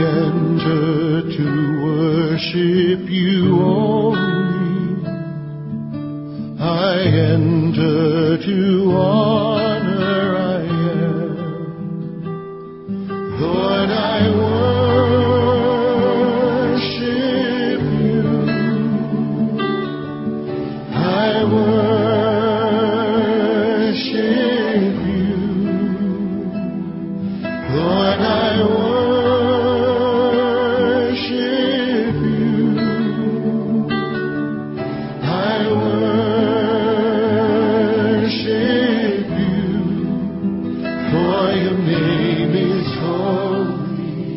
enter to worship you only. I enter to honor I am. Lord, I worship you. I worship you. Lord, I worship you. I worship you. For your name is holy.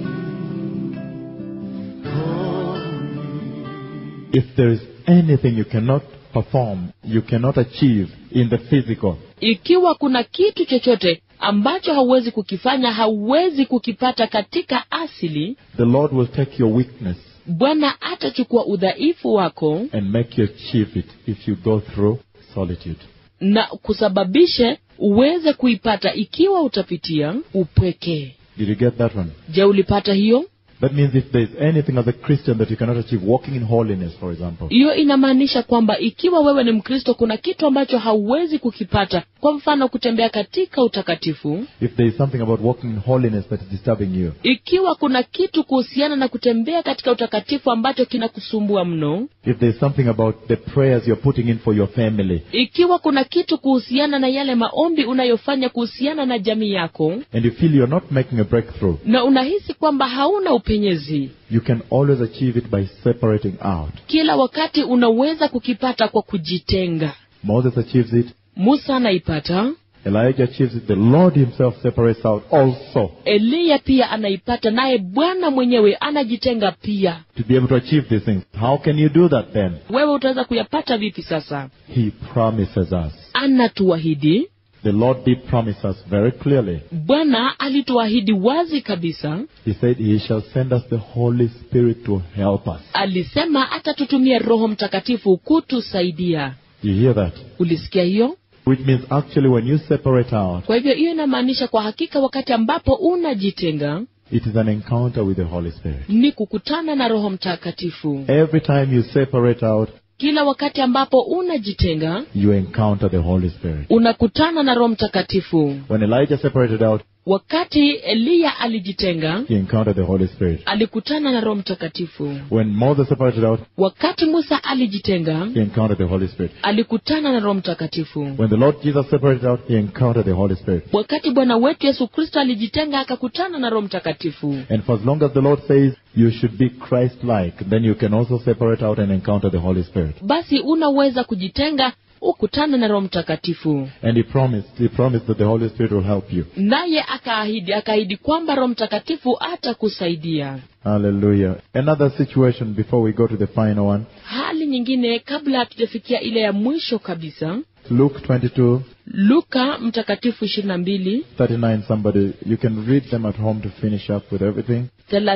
Holy. If there is anything you cannot perform, you cannot achieve in the physical, Ikiwa kuna kitu chochote ambacho hauwezi kukifanya, hauwezi kukipata katika asili, the Lord will take your weakness Bwana atachukua udhaifu wako and make you achieve it if you go through solitude. na kusababishe uweze kuipata ikiwa utapitia upweke. Did you get that one? Je, ulipata hiyo? That means if there is anything as a Christian that you cannot achieve, walking in holiness, for example, Hiyo inamaanisha kwamba ikiwa wewe ni Mkristo, kuna kitu ambacho hauwezi kukipata, kwa mfano kutembea katika utakatifu. if there is something about walking in holiness that is disturbing you, Ikiwa kuna kitu kuhusiana na kutembea katika utakatifu ambacho kinakusumbua mno, if there is something about the prayers you're putting in for your family, ikiwa kuna kitu kuhusiana na yale maombi unayofanya kuhusiana na jamii yako, and you feel you're not making a breakthrough, na unahisi kwamba hauna upenyezi, you can always achieve it by separating out. kila wakati unaweza kukipata kwa kujitenga. Moses achieves it. Musa anaipata, Elijah achieves it. The Lord himself separates out also Eliya pia anaipata, naye Bwana mwenyewe anajitenga pia. to be able to achieve these things. How can you do that then? Wewe utaweza kuyapata vipi sasa? He promises us. Anatuahidi. The Lord did promise us very clearly. Bwana alituahidi wazi kabisa. He said he shall send us the Holy Spirit to help us. Alisema atatutumia Roho Mtakatifu kutusaidia. You hear that? Ulisikia hiyo? Which means actually when you separate out, Kwa hivyo hiyo inamaanisha kwa hakika wakati ambapo unajitenga it is an encounter with the Holy Spirit. ni kukutana na Roho Mtakatifu. Every time you separate out, Kila wakati ambapo unajitenga, you encounter the Holy Spirit. unakutana na Roho Mtakatifu. When Elijah separated out, Wakati Eliya alijitenga, he encountered the Holy Spirit. alikutana na Roho Mtakatifu. When Moses separated out, Wakati Musa alijitenga, he encountered the Holy Spirit. alikutana na Roho Mtakatifu. When the Lord Jesus separated out, he encountered the Holy Spirit. Wakati Bwana wetu Yesu Kristo alijitenga, akakutana na Roho Mtakatifu. And for as long as the Lord says you should be Christ-like, then you can also separate out and encounter the Holy Spirit. Basi unaweza kujitenga ukutane na Roho Mtakatifu. And he promised that the Holy Spirit will help you. Naye akaahidi kwamba Roho Mtakatifu atakusaidia. Hallelujah. Another situation before we go to the final one. Hali nyingine kabla hatujafikia ile ya mwisho kabisa. Luke 22, Luka Mtakatifu 22, 39, somebody, you can read them at home to finish up with everything.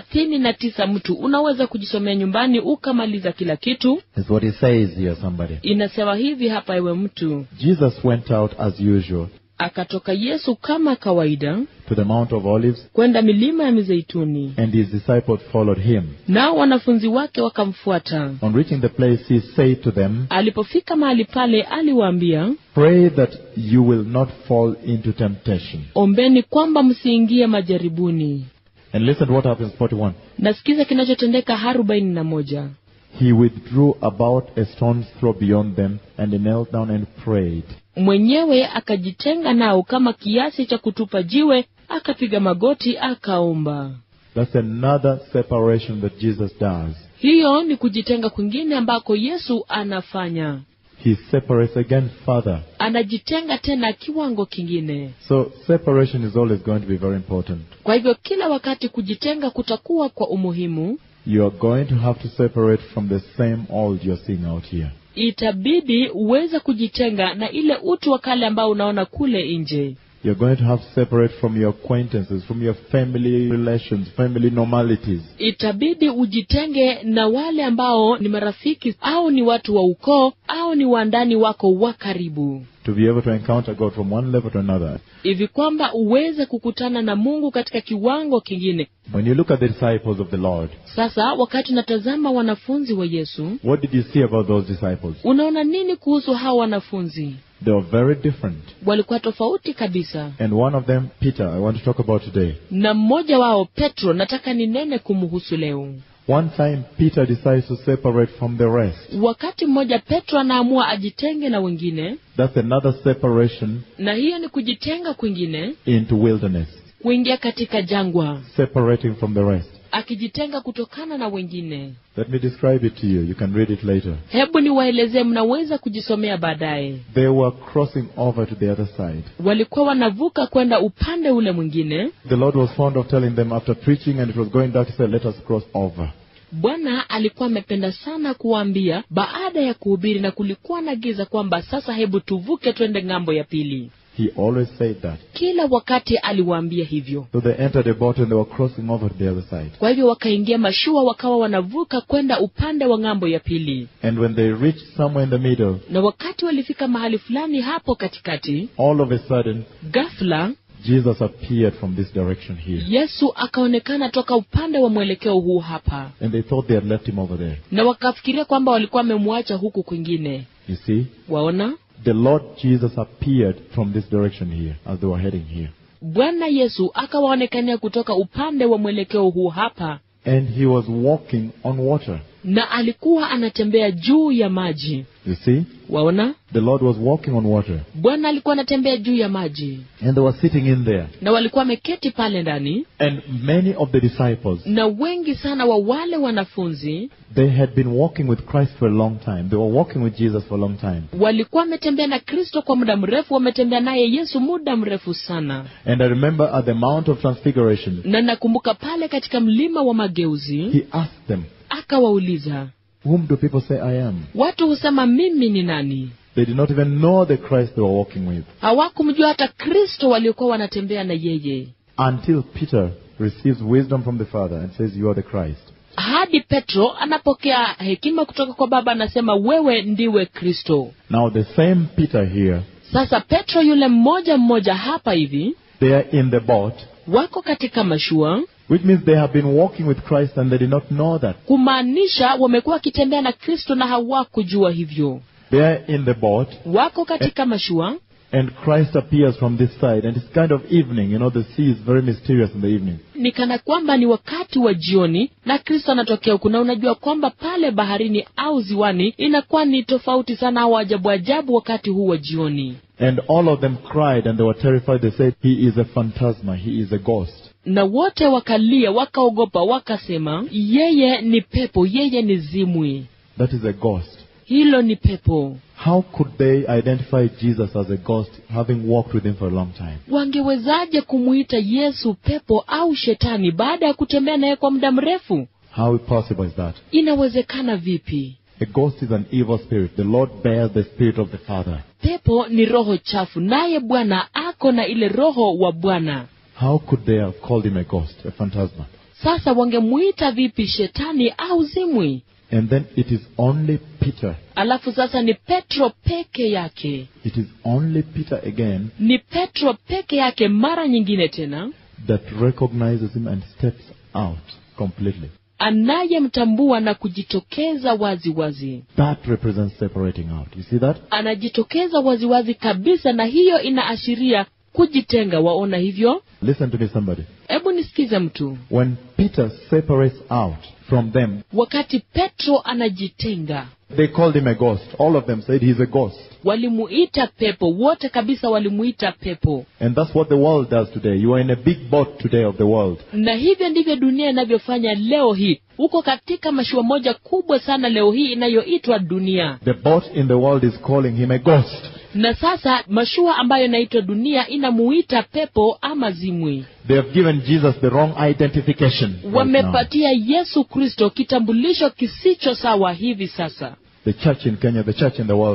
39. Mtu unaweza kujisomea nyumbani ukamaliza kila kitu. Is what he says here, somebody. Inasema hivi hapa, ewe mtu. Jesus went out as usual Akatoka Yesu kama kawaida to the Mount of Olives, kwenda milima ya Mizeituni, and his disciples followed him. nao wanafunzi wake wakamfuata. On reaching the place, he said to them, Alipofika mahali pale, aliwaambia, pray that you will not fall into temptation. ombeni kwamba msiingie majaribuni. And listen to what happens, 41. Nasikiza kinachotendeka 41. He withdrew about a stone's throw beyond them, and he knelt down and prayed. Mwenyewe akajitenga nao kama kiasi cha kutupa jiwe, akapiga magoti akaomba. That's another separation that Jesus does. Hiyo ni kujitenga kwingine ambako Yesu anafanya. He separates again further. Anajitenga tena kiwango kingine. So separation is always going to be very important. Kwa hivyo kila wakati kujitenga kutakuwa kwa umuhimu. You are going to have to separate from the same old you're seeing out here. Itabidi uweze kujitenga na ile utu wa kale ambao unaona kule nje. You're going to have to separate from your acquaintances, from your family relations, family normalities. Itabidi ujitenge na wale ambao ni marafiki au ni watu wa ukoo au ni wandani wako wa karibu. to be able to encounter God from one level to another. hivi kwamba uweze kukutana na Mungu katika kiwango kingine. When you look at the disciples of the Lord, Sasa wakati unatazama wanafunzi wa Yesu, what did you see about those disciples? unaona nini kuhusu hao wanafunzi? They were very different. Walikuwa tofauti kabisa. And one of them, Peter, I want to talk about today. Na mmoja wao Petro, nataka ninene kumhusu leo. One time Peter decides to separate from the rest. Wakati mmoja Petro anaamua ajitenge na wengine, That's another separation na hiyo ni kujitenga kwingine, into wilderness. kuingia katika jangwa, Separating from the rest. akijitenga kutokana na wengine. Let me describe it to you. You can read it later. Hebu niwaelezee, mnaweza kujisomea baadaye. They were crossing over to the other side. Walikuwa wanavuka kwenda upande ule mwingine. The Lord was fond of telling them after preaching and it was going dark, he said, let us cross over. Bwana alikuwa amependa sana kuambia baada ya kuhubiri na kulikuwa na giza kwamba sasa hebu tuvuke twende ng'ambo ya pili. He always said that. Kila wakati aliwaambia hivyo. So they entered a boat and they were crossing over to the other side. Kwa hivyo wakaingia mashua, wakawa wanavuka kwenda upande wa ng'ambo ya pili. And when they reached somewhere in the middle, Na wakati walifika mahali fulani hapo katikati, all of a sudden, ghafla Jesus appeared from this direction here. Yesu akaonekana toka upande wa mwelekeo huu hapa. And they thought they had left him over there. Na wakafikiria kwamba walikuwa wamemwacha huku kwingine. You see? Waona? The Lord Jesus appeared from this direction here as they were heading here. Bwana Yesu akawaonekania kutoka upande wa mwelekeo huu hapa. And he was walking on water. Na alikuwa anatembea juu ya maji. You see? Waona? The Lord was walking on water. Bwana alikuwa anatembea juu ya maji. And they were sitting in there. Na walikuwa wameketi pale ndani. And many of the disciples, Na wengi sana wa wale wanafunzi, they had been walking with Christ for a long time. They were walking with Jesus for a long time. walikuwa wametembea na Kristo kwa muda mrefu, wametembea naye Yesu muda mrefu sana. And I remember at the Mount of Transfiguration, Na nakumbuka pale katika mlima wa mageuzi, he asked them, akawauliza, whom do people say I am? watu husema mimi ni nani? They did not even know the Christ they were walking with. Hawakumjua hata Kristo waliokuwa wanatembea na yeye. Until Peter receives wisdom from the Father and says, you are the Christ. Hadi Petro anapokea hekima kutoka kwa Baba, anasema wewe ndiwe Kristo. Now the same Peter here, Sasa Petro yule mmoja hapa hivi, they are in the boat, wako katika mashua, which means they have been walking with Christ and they did not know that. kumaanisha wamekuwa wakitembea na Kristo na hawakujua hivyo. They are in the boat Wako katika mashua, and Christ appears from this side and it's kind of evening. You know, the sea is very mysterious in the evening. ni kana kwamba ni wakati wa jioni na Kristo anatokea huku, na unajua kwamba pale baharini au ziwani inakuwa ni tofauti sana au ajabu wakati huu wa jioni. And all of them cried and they were terrified. They said, he is a phantasma, he is a ghost. Na wote wakalia, wakaogopa, wakasema yeye ni pepo, yeye ni zimwi. That is a ghost. Hilo ni pepo. How could they identify Jesus as a ghost, having walked with him for a long time? Wangewezaje kumuita Yesu pepo au shetani baada ya kutembea naye kwa muda mrefu? How possible is that? Inawezekana vipi? A ghost is an evil spirit. The Lord bears the spirit of the Father. Pepo ni roho chafu, naye Bwana ako na ile roho wa Bwana. How could they have called him a ghost, a phantasma? Sasa wangemuita vipi shetani au zimwi? And then it is only Peter. Alafu sasa ni Petro peke yake. It is only Peter again Ni Petro peke yake mara nyingine tena that recognizes him and steps out completely. anayemtambua na kujitokeza wazi wazi. That represents separating out. You see that? Anajitokeza wazi wazi kabisa, na hiyo inaashiria kujitenga. Waona hivyo? Listen to me, somebody. Hebu nisikize mtu. When Peter separates out from them, Wakati Petro anajitenga, they called him a ghost. All of them said he's a ghost. walimuita pepo, wote kabisa walimuita pepo. And that's what the world does today. You are in a big boat today of the world. Na hivyo ndivyo dunia inavyofanya leo hii. Uko katika mashua moja kubwa sana leo hii inayoitwa dunia. The boat in the world is calling him a ghost. Na sasa mashua ambayo inaitwa dunia inamuita pepo ama zimwi. They have given Jesus the wrong identification. Right now. Wamepatia Yesu Kristo kitambulisho kisicho sawa hivi sasa. The church in Kenya, the church in the world.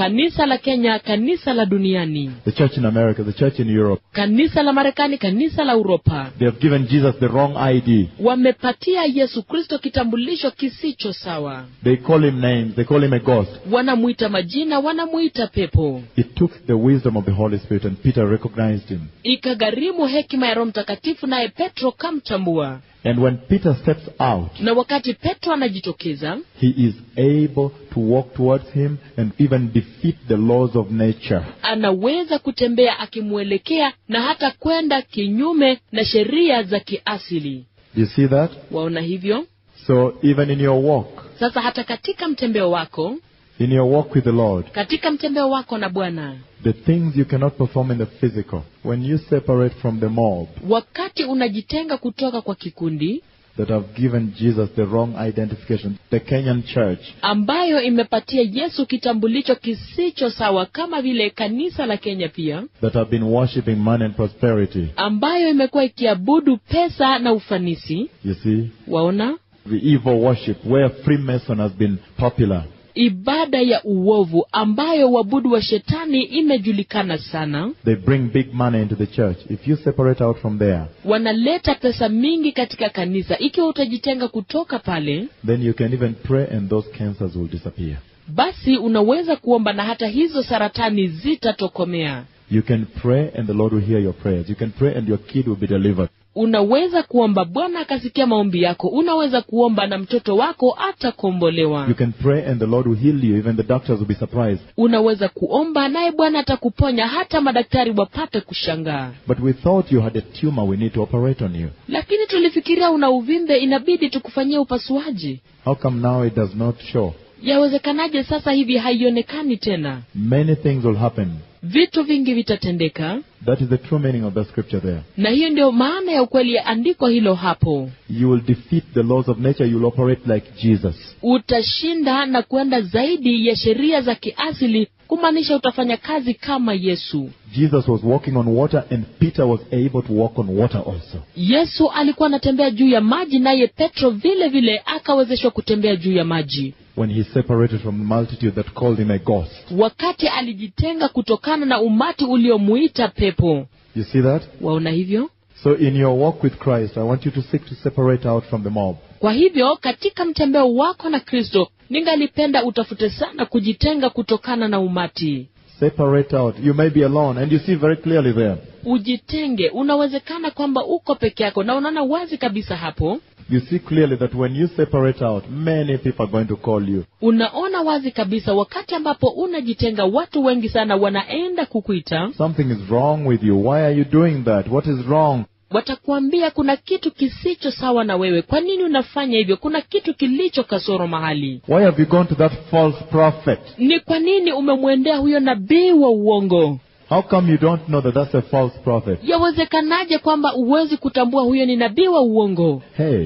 kanisa la Kenya, kanisa la duniani, the church in America, the church in Europe. kanisa la Marekani, kanisa la Uropa. They have given Jesus the wrong ID. Wamepatia Yesu Kristo kitambulisho kisicho sawa. They call him names. They call him a ghost. Wanamuita majina, wanamuita pepo. It took the wisdom of the Holy Spirit, and Peter recognized him. Ikagharimu hekima ya Roho Mtakatifu, naye Petro kamtambua. And when Peter steps out, Na wakati Petro anajitokeza, he is able to walk towards him and even defeat the laws of nature. anaweza kutembea akimwelekea na hata kwenda kinyume na sheria za kiasili. You see that? Waona hivyo? So even in your walk, Sasa hata katika mtembeo wako, in your walk with the Lord, katika mtembeo wako na Bwana, the things you cannot perform in the physical, when you separate from the mob wakati unajitenga kutoka kwa kikundi that have given Jesus the wrong identification, the Kenyan church, ambayo imepatia Yesu kitambulisho kisicho sawa, kama vile kanisa la Kenya pia, that have been worshipping money and prosperity, ambayo imekuwa ikiabudu pesa na ufanisi. you see, Waona? the evil worship where Freemason has been popular. Ibada ya uovu ambayo wabudu wa shetani imejulikana sana. They bring big money into the church. If you separate out from there, Wanaleta pesa mingi katika kanisa. Ikiwa utajitenga kutoka pale, then you can even pray and those cancers will disappear. basi unaweza kuomba na hata hizo saratani zitatokomea. You can pray and the Lord will hear your prayers. You can pray and your kid will be delivered. Unaweza kuomba, Bwana akasikia maombi yako. Unaweza kuomba na mtoto wako atakombolewa. You can pray and the Lord will heal you. Even the doctors will be surprised. Unaweza kuomba naye Bwana atakuponya, hata madaktari wapate kushangaa. But we thought you had a tumor. We need to operate on you. Lakini tulifikiria una uvimbe, inabidi tukufanyie upasuaji. How come now it does not show? Yawezekanaje sasa hivi haionekani tena? Many things will happen. Vitu vingi vitatendeka. That is the true meaning of the scripture there. Na hiyo ndio maana ya ukweli ya andiko hilo hapo. You will defeat the laws of nature. You will operate like Jesus. Utashinda na kwenda zaidi ya sheria za kiasili, kumaanisha utafanya kazi kama Yesu. Jesus was walking on water and Peter was able to walk on water also. Yesu alikuwa anatembea juu ya maji, naye Petro vile vile akawezeshwa kutembea juu ya maji. When he separated from the multitude that called him a ghost. Wakati alijitenga kutokana na umati uliomuita pepo. You see that? Waona hivyo? So in your walk with Christ, I want you to seek to separate out from the mob. Kwa hivyo katika mtembeo wako na Kristo, ningalipenda utafute sana kujitenga kutokana na umati. Separate out. You may be alone and you see very clearly there. Ujitenge. Unawezekana kwamba uko peke yako na unaona wazi kabisa hapo. You see clearly that when you separate out, many people are going to call you. Unaona wazi kabisa wakati ambapo unajitenga, watu wengi sana wanaenda kukuita. Something is wrong with you. Why are you doing that? What is wrong? Watakuambia kuna kitu kisicho sawa na wewe. Kwa nini unafanya hivyo? Kuna kitu kilicho kasoro mahali. Why have you gone to that false prophet? Ni kwa nini umemwendea huyo nabii wa uongo? How come you don't know that that's a false prophet? Yawezekanaje kwamba uwezi kutambua huyo ni nabii wa uongo?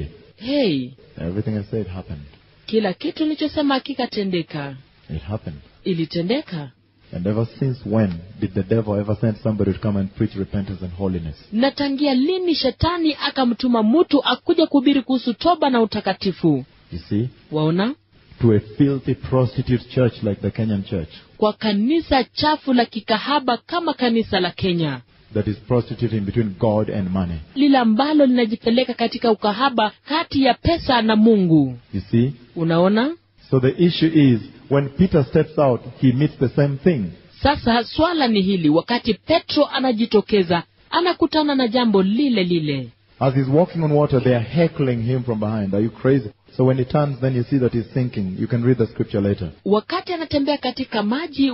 Hey, Everything I said happened. kila kitu nilichosema kikatendeka. It happened. Ilitendeka. And ever since when did the devil ever send somebody to come and preach repentance and holiness? Na tangia lini shetani akamtuma mtu akuja kuhubiri kuhusu toba na utakatifu? You see? Waona? To a filthy prostitute church like the Kenyan church. Kwa kanisa chafu la kikahaba kama kanisa la Kenya. That is prostituting between God and money. Lile ambalo linajipeleka katika ukahaba kati ya pesa na Mungu. You see? Unaona? So the issue is, when Peter steps out, he meets the same thing. Sasa swala ni hili, wakati Petro anajitokeza, anakutana na jambo lile lile. As he's walking on water, they are heckling him from behind. Are you crazy? So when he turns, then you see that he's sinking. You can read the scripture later. Wakati anatembea katika maji,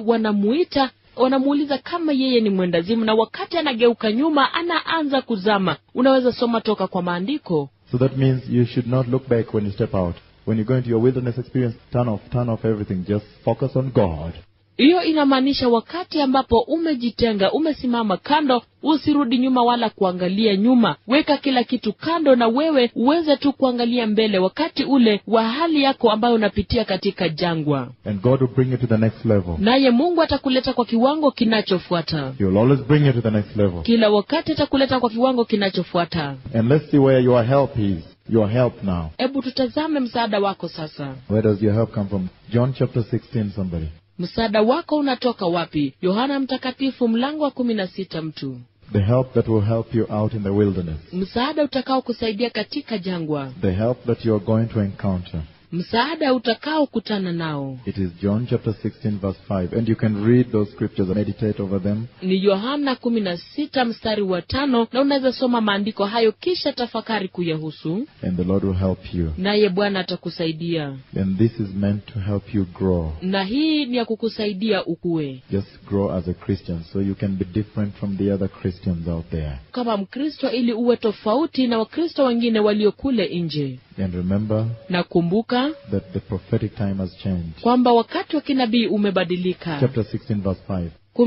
wanamuuliza kama yeye ni mwendazimu, na wakati anageuka nyuma, anaanza kuzama. Unaweza soma toka kwa maandiko. So that means you should not look back when you step out. When you go into your wilderness experience, turn off everything. Just focus on God. Hiyo inamaanisha wakati ambapo umejitenga, umesimama kando, usirudi nyuma wala kuangalia nyuma. Weka kila kitu kando na wewe uweze tu kuangalia mbele wakati ule wa hali yako ambayo unapitia katika jangwa. And God will bring you to the next level. Naye Mungu atakuleta kwa kiwango kinachofuata. He will always bring you to the next level. Kila wakati atakuleta kwa kiwango kinachofuata. And let's see where your help is. Your help now. Hebu tutazame msaada wako sasa. Where does your help come from? John chapter 16, somebody. Msaada wako unatoka wapi? Yohana Mtakatifu mlango wa 16 mtu. The help that will help you out in the wilderness. Msaada utakao kusaidia katika jangwa. The help that you are going to encounter. Msaada utakao kutana nao. It is John chapter 16 verse 5. And you can read those scriptures and meditate over them. Ni Yohana 16 mstari wa 5, na unaweza soma maandiko hayo kisha tafakari kuyahusu. And the Lord will help you. Naye Bwana atakusaidia. And this is meant to help you grow. Na hii ni ya kukusaidia ukue. Just grow as a Christian so you can be different from the other Christians out there. Kama Mkristo ili uwe tofauti na Wakristo wengine walio kule nje. And remember, nakumbuka that the prophetic time has changed. Kwamba wakati wa kinabii umebadilika. Chapter 16 verse 5.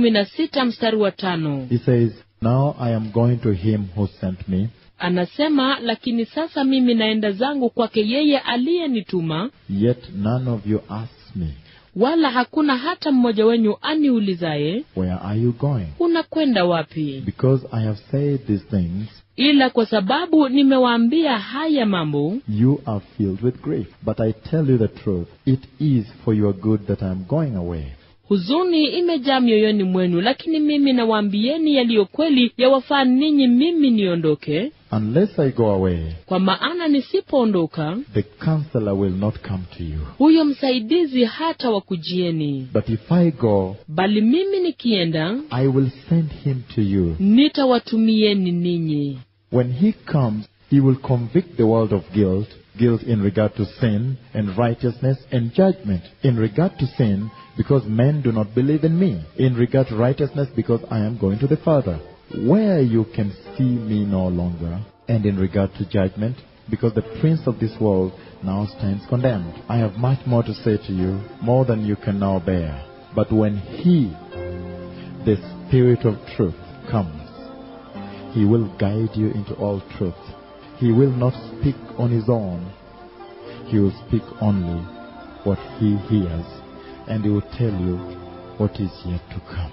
16 mstari wa 5. He says, "Now I am going to him who sent me." Anasema, lakini sasa mimi naenda zangu kwake yeye aliyenituma. Yet none of you asks me. Wala hakuna hata mmoja wenu aniulizaye, "Where are you going?" Unakwenda wapi? Because I have said these things, ila kwa sababu nimewaambia haya mambo, you are filled with grief. But I tell you the truth, it is for your good that I am going away. Huzuni imejaa mioyoni mwenu, lakini mimi nawaambieni yaliyo kweli, yawafaa ninyi mimi niondoke. Unless I go away, kwa maana nisipoondoka, the counselor will not come to you. huyo msaidizi hata wakujieni. But if I go, bali mimi nikienda, I will send him to you. nitawatumieni ninyi. When he comes, he will convict the world of guilt in regard to sin and righteousness and judgment. In regard to sin, because men do not believe in me. In regard to righteousness, because I am going to the Father, where you can see me no longer. And in regard to judgment, because the prince of this world now stands condemned. I have much more to say to you, more than you can now bear. But when he, the Spirit of truth, comes, he will guide you into all truth. He will not speak on his own. He will speak only what he hears, and he will tell you what is yet to come.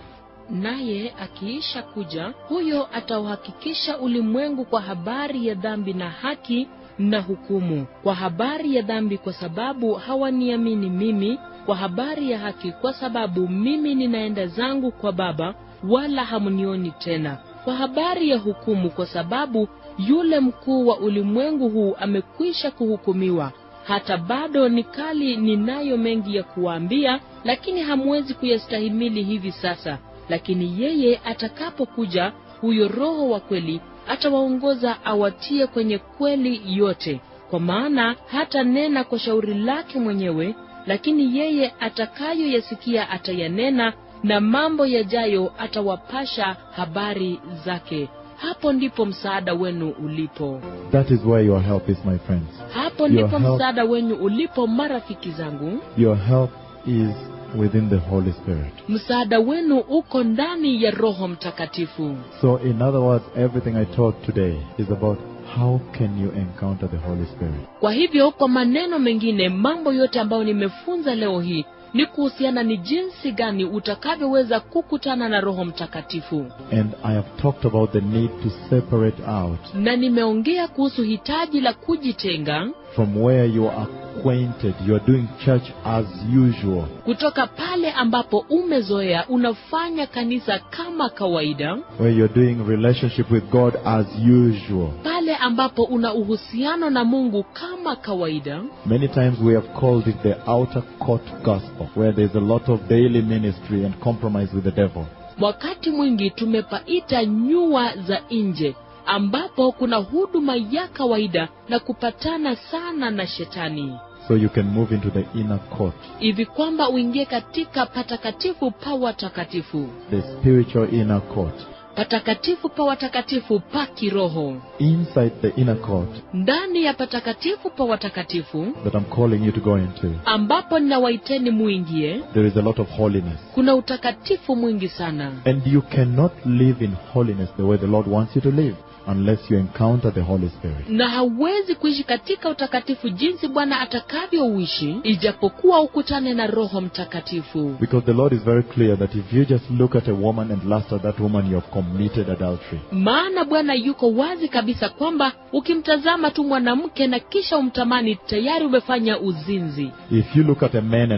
Naye akiisha kuja, huyo atauhakikisha ulimwengu kwa habari ya dhambi na haki na hukumu. Kwa habari ya dhambi kwa sababu hawaniamini mimi, kwa habari ya haki kwa sababu mimi ninaenda zangu kwa Baba, wala hamunioni tena. Kwa habari ya hukumu kwa sababu yule mkuu wa ulimwengu huu amekwisha kuhukumiwa. Hata bado nikali ninayo mengi ya kuwaambia, lakini hamwezi kuyastahimili hivi sasa. Lakini yeye atakapokuja, huyo Roho wa kweli, atawaongoza awatie kwenye kweli yote. Kwa maana hata nena kwa shauri lake mwenyewe, lakini yeye atakayoyasikia atayanena, na mambo yajayo atawapasha habari zake. Hapo ndipo msaada wenu ulipo. That is where your help is, my friends. Hapo ndipo msaada wenu ulipo, marafiki zangu. Your help is within the Holy Spirit. Msaada wenu uko ndani ya Roho Mtakatifu. So in other words, everything I taught today is about how can you encounter the Holy Spirit. Kwa hivyo, kwa maneno mengine, mambo yote ambayo nimefunza leo hii ni kuhusiana ni jinsi gani utakavyoweza kukutana na Roho Mtakatifu. And I have talked about the need to separate out. Na nimeongea kuhusu hitaji la kujitenga from where you are acquainted, you are doing church as usual. Kutoka pale ambapo umezoea unafanya kanisa kama kawaida. Where you are doing relationship with God as usual. Pale ambapo una uhusiano na Mungu kama kawaida. Many times we have called it the outer court gospel, where there is a lot of daily ministry and compromise with the devil. Wakati mwingi tumepaita nyua za nje, ambapo kuna huduma ya kawaida na kupatana sana na shetani. So you can move into the inner court. Hivi kwamba uingie katika patakatifu pa watakatifu. The spiritual inner court. Patakatifu pa watakatifu pa kiroho. Inside the inner court. Ndani ya patakatifu pa watakatifu. That I'm calling you to go into. Ambapo ninawaiteni muingie. There is a lot of holiness. Kuna utakatifu mwingi sana. And you cannot live in holiness the way the Lord wants you to live, unless you encounter the Holy Spirit. Na hauwezi kuishi katika utakatifu jinsi Bwana atakavyouishi, ijapokuwa ukutane na Roho Mtakatifu. Because the Lord is very clear that if you just look at a woman and lust at that woman, you have committed adultery. Maana Bwana yuko wazi kabisa kwamba ukimtazama tu mwanamke na kisha umtamani, tayari umefanya uzinzi. If you look at a man and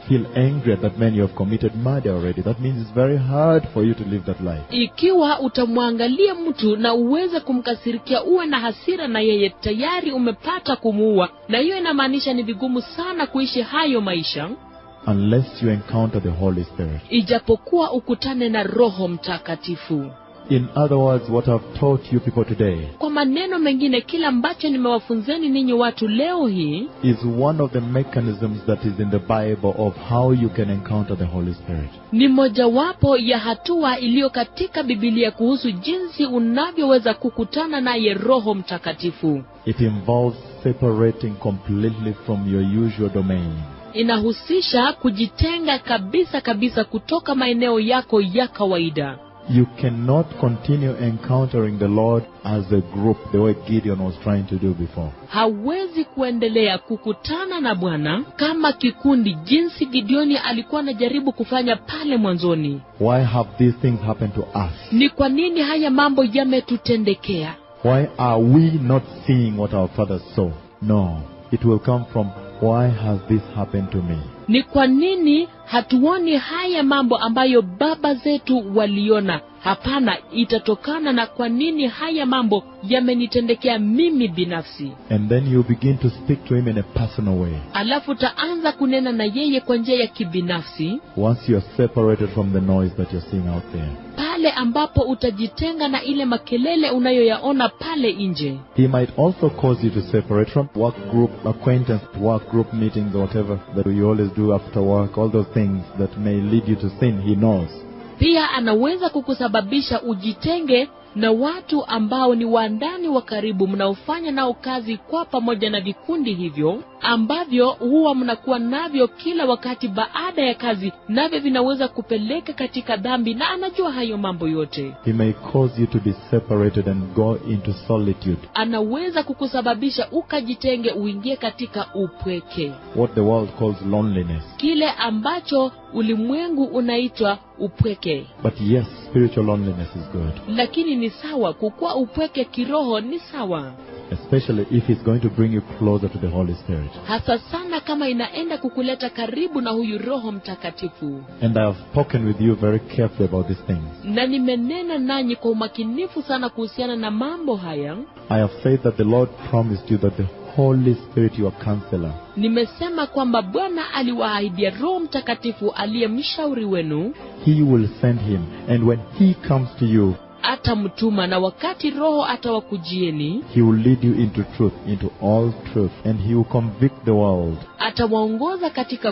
feel angry at that man, you have committed murder already. That means it's very hard for you to live that life. Ikiwa utamwangalia mtu na uweze kumkasirikia, uwe na hasira na yeye, tayari umepata kumuua, na hiyo inamaanisha ni vigumu sana kuishi hayo maisha unless you encounter the Holy Spirit. Ijapokuwa ukutane na Roho Mtakatifu. In other words, what I've taught you people today Kwa maneno mengine, kila ambacho nimewafunzeni ninyi watu leo hii is one of the mechanisms that is in the Bible of how you can encounter the Holy Spirit. ni mojawapo ya hatua iliyo katika Biblia kuhusu jinsi unavyoweza kukutana naye Roho Mtakatifu. It involves separating completely from your usual domain. Inahusisha kujitenga kabisa kutoka maeneo yako ya kawaida. You cannot continue encountering the Lord as a group the way Gideon was trying to do before. Hawezi kuendelea kukutana na Bwana kama kikundi jinsi Gideoni alikuwa anajaribu kufanya pale mwanzoni. Why have these things happened to us? Ni kwa nini haya mambo yametutendekea? Why are we not seeing what our fathers saw? No, it will come from why has this happened to me? Ni kwa nini hatuoni haya mambo ambayo baba zetu waliona? Hapana, itatokana na kwa nini haya mambo yamenitendekea mimi binafsi. And then you begin to speak to him in a personal way. Alafu taanza kunena na yeye kwa njia ya kibinafsi. Once you are separated from the noise that you're seeing out there. Pale ambapo utajitenga na ile makelele unayoyaona pale nje. He might also cause you to separate from work group acquaintance, work group meetings or whatever that you always do after work, all those things that may lead you to sin, he knows. Pia anaweza kukusababisha ujitenge na watu ambao ni wandani wa karibu mnaofanya nao kazi kwa pamoja na vikundi hivyo ambavyo huwa mnakuwa navyo kila wakati baada ya kazi, navyo vinaweza kupeleka katika dhambi, na anajua hayo mambo yote. He may cause you to be separated and go into solitude. Anaweza kukusababisha ukajitenge, uingie katika upweke. What the world calls loneliness. Kile ambacho ulimwengu unaitwa upweke. But yes, spiritual loneliness is good. Lakini ni sawa, kukua upweke kiroho ni sawa. Especially if it's going to bring you closer to the Holy Spirit. Hasa sana kama inaenda kukuleta karibu na huyu Roho Mtakatifu. And I have spoken with you very carefully about these things. Na nimenena nanyi kwa umakinifu sana kuhusiana na mambo haya. I have said that the Lord promised you that the Holy Spirit, your counselor. Nimesema kwamba Bwana aliwaahidia Roho Mtakatifu aliye mshauri wenu. He will send him, and when he comes to you, atamtuma, na wakati Roho atawakujieni, he will lead you into truth, into all truth, and he will convict the world. Atawaongoza katika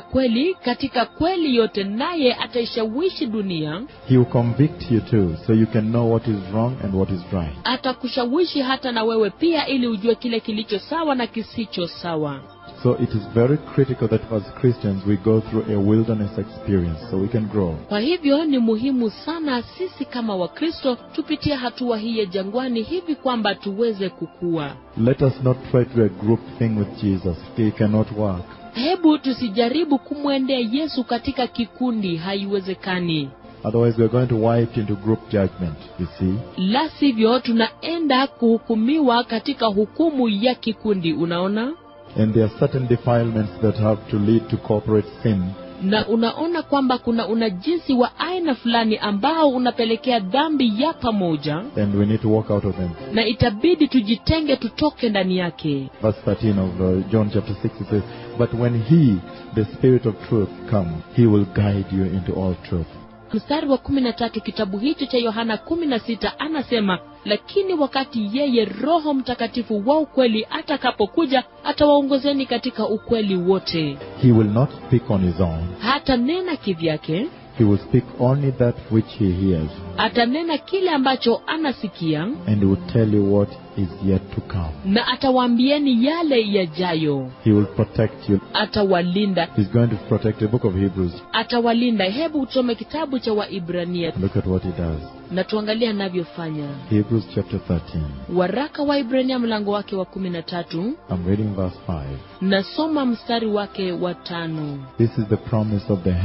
kweli yote, naye ataishawishi dunia. He will convict you too, so you can know what is wrong and what is right. Atakushawishi hata na wewe pia, ili ujue kile kilicho sawa na kisicho sawa. So it is very critical that as Christians we go through a wilderness experience so we can grow. Kwa hivyo ni muhimu sana sisi kama Wakristo tupitie hatua hii ya jangwani hivi kwamba tuweze kukua. Let us not try to do a group thing with Jesus. It cannot work. Hebu tusijaribu kumwendea Yesu katika kikundi, haiwezekani. Otherwise we are going to wipe into group judgment, you see. La sivyo tunaenda kuhukumiwa katika hukumu ya kikundi, unaona? And there are certain defilements that have to lead to corporate sin. Na unaona kwamba kuna unajisi wa aina fulani ambao unapelekea dhambi ya pamoja. And we need to walk out of them. Na itabidi tujitenge, tutoke ndani yake. Verse 13 of John chapter 6, it says, "But when he, the Spirit of truth, comes, he will guide you into all truth." Mstari wa 13 kitabu hicho cha Yohana 16 anasema, lakini wakati yeye Roho Mtakatifu wa ukweli atakapokuja, atawaongozeni katika ukweli wote. He will not speak on his own. Hata nena kivyake. He will speak only that which he hears. Atanena kile ambacho anasikia. And he will tell you what is yet to come. Na atawaambieni yale yajayo. He will protect you. Atawalinda. He's going to protect the book of Hebrews. Atawalinda. Hebu usome kitabu cha Waibrania. Look at what he does. Na tuangalie anavyofanya. Hebrews chapter 13. Waraka wa Ibrania mlango wake wa 13. I'm reading verse 5. Nasoma mstari wake wa 5. This is the promise of the help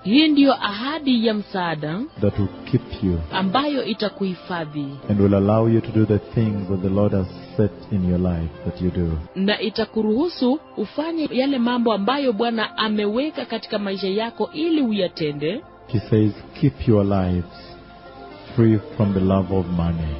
Hii ndiyo ahadi ya msaada that will keep you ambayo itakuhifadhi and will allow you to do the things that the Lord has set in your life that you do. na itakuruhusu ufanye yale mambo ambayo Bwana ameweka katika maisha yako ili uyatende. He says, keep your lives free from the love of money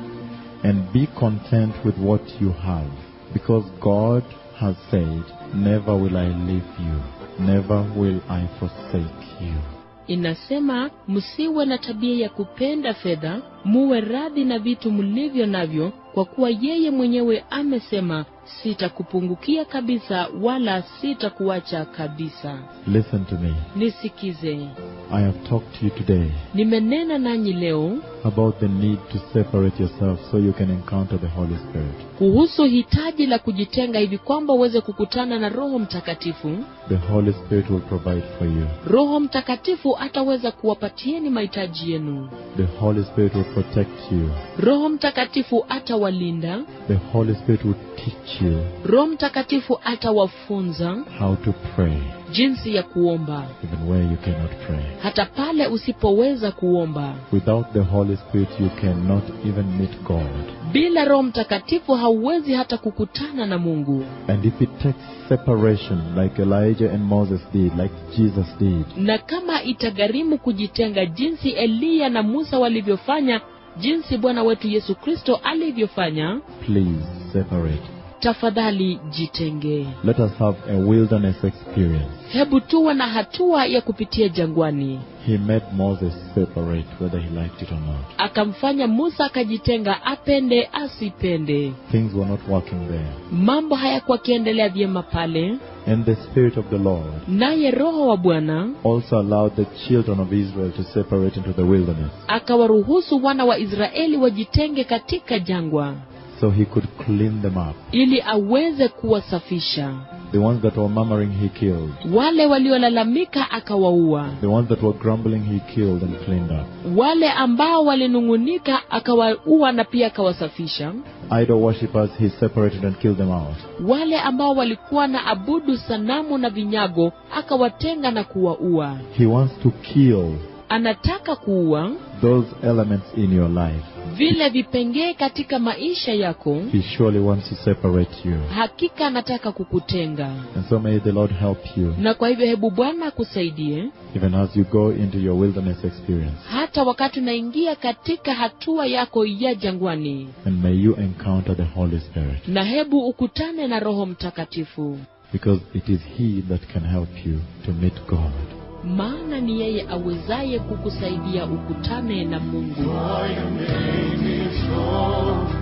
and be content with what you have, because God has said, never will I leave you, never will I forsake you. Inasema, msiwe na tabia ya kupenda fedha, muwe radhi na vitu mlivyo navyo, kwa kuwa yeye mwenyewe amesema, sitakupungukia kabisa wala sitakuacha kabisa. Listen to me. Nisikize. I have talked to you today Nimenena nanyi leo about the need to separate yourself so you can encounter the Holy Spirit. kuhusu hitaji la kujitenga hivi kwamba uweze kukutana na Roho Mtakatifu. The Holy Spirit will provide for you. Roho Mtakatifu ataweza kuwapatieni mahitaji yenu. The Holy Spirit will protect you. Roho Mtakatifu atawalinda. The Holy Spirit will teach you Roho Mtakatifu atawafunza how to pray, jinsi ya kuomba, even where you cannot pray. hata pale usipoweza kuomba. Without the Holy Spirit, you cannot even meet God. Bila Roho Mtakatifu hauwezi hata kukutana na Mungu. And if it takes separation like Elijah and Moses did, like Jesus did, Na kama itagharimu kujitenga jinsi Eliya na Musa walivyofanya, jinsi Bwana wetu Yesu Kristo alivyofanya, please separate. tafadhali jitenge. Let us have a wilderness experience. Hebu tuwe na hatua ya kupitia jangwani. He made Moses separate whether he liked it or not. Akamfanya Musa akajitenga, apende asipende. Things were not working there. Mambo hayakuwa kiendelea vyema pale. And the Spirit of the Lord Naye Roho wa Bwana also allowed the children of Israel to separate into the wilderness, akawaruhusu wana wa Israeli wajitenge katika jangwa, so he could clean them up. ili aweze kuwasafisha. The ones that were murmuring, he killed. Wale waliolalamika akawaua. The ones that were grumbling, he killed and cleaned up. Wale ambao walinungunika akawaua na pia akawasafisha. Idol worshippers, he separated and killed them out. Wale ambao walikuwa na abudu sanamu na vinyago akawatenga na kuwaua. He wants to kill Anataka kuua those elements in your life. vile vipengee katika maisha yako. He surely wants to separate you. Hakika anataka kukutenga. And so may the Lord help you, Na kwa hivyo hebu Bwana akusaidie, even as you go into your wilderness experience. hata wakati unaingia katika hatua yako ya jangwani. And may you encounter the Holy Spirit, Na hebu ukutane na Roho Mtakatifu, because it is He that can help you to meet God. maana ni yeye awezaye kukusaidia ukutane na Mungu. For your name is holy.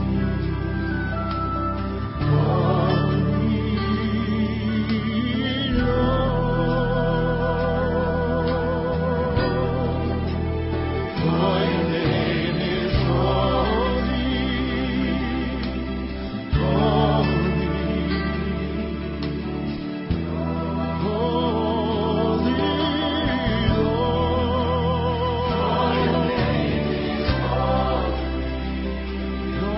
Holy, Lord. For your name is holy. Holy, holy, Lord. For your name is holy.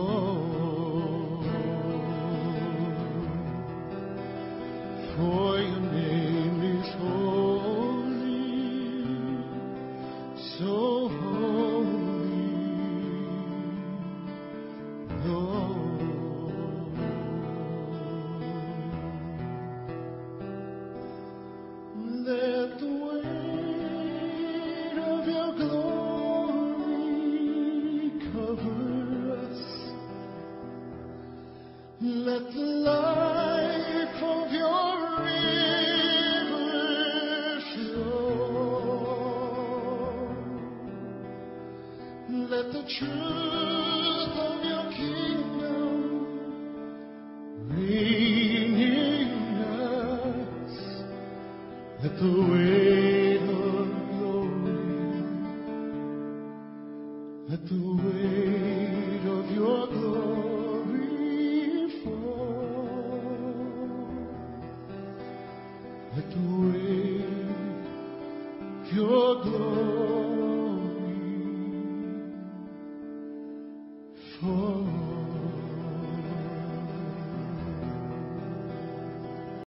fall. For your name is holy, so holy, Lord. Let the weight of your glory cover us. Let the life of your river flow. Let the truth of your kingdom reign in us. Let the weight of glory, let the weight of your glory fall. Let the weight of your glory fall.